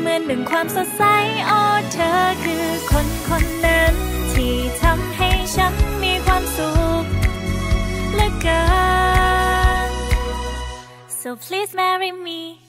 เหมือนดังความสดใสโอ้เธอคือคนคนนั้นที่ทำให้ฉันมีความสุขเหลือเกิน so please marry me